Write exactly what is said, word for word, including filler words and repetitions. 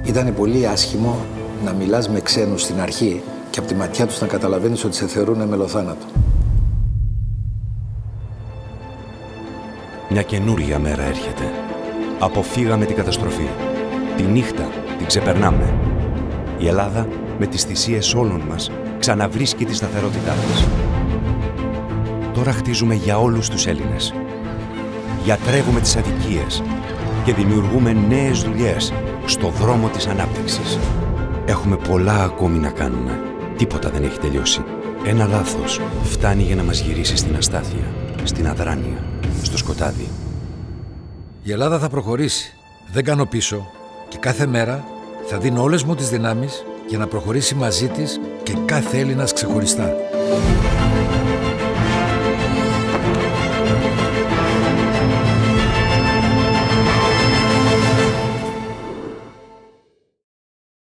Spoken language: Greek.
Ήταν πολύ άσχημο να μιλάς με ξένους στην αρχή και από τη ματιά τους να καταλαβαίνεις ότι σε θεωρούν μελοθάνατο. Μια καινούργια μέρα έρχεται. Αποφύγαμε την καταστροφή. Τη νύχτα την ξεπερνάμε. Η Ελλάδα, με τις θυσίες όλων μας, ξαναβρίσκει τη σταθερότητά της. Τώρα χτίζουμε για όλους τους Έλληνες. Γιατρεύουμε τις αδικίες και δημιουργούμε νέες δουλειές στο δρόμο της ανάπτυξης. Έχουμε πολλά ακόμη να κάνουμε. Τίποτα δεν έχει τελειώσει. Ένα λάθος φτάνει για να μας γυρίσει στην αστάθεια, στην αδράνεια, στο σκοτάδι. Η Ελλάδα θα προχωρήσει. Δεν κάνω πίσω και κάθε μέρα θα δίνω όλες μου τις δυνάμεις για να προχωρήσει μαζί της και κάθε Έλληνας ξεχωριστά.